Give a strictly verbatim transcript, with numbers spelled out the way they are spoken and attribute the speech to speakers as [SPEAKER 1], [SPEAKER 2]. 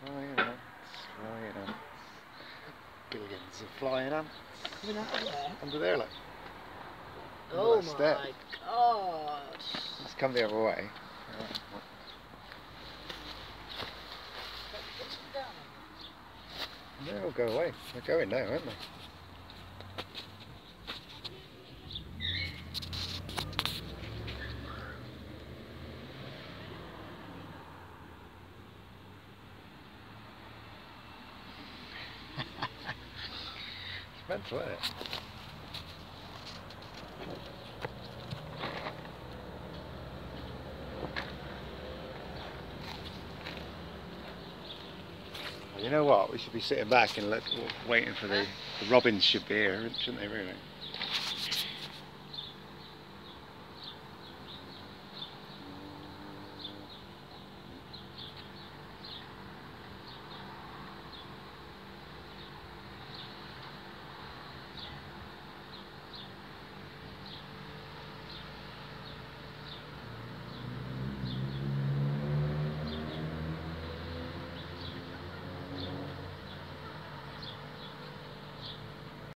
[SPEAKER 1] Flying ants, flying ants. Billions of flying ants.
[SPEAKER 2] Coming out of there?
[SPEAKER 1] Under there, look.
[SPEAKER 2] Oh
[SPEAKER 1] my step.
[SPEAKER 2] god!
[SPEAKER 1] Let's come the other way. They'll go away. They're going now, aren't they? It's mental, isn't it? You know what? We should be sitting back and look, waiting for the, the robins should be here, shouldn't they really?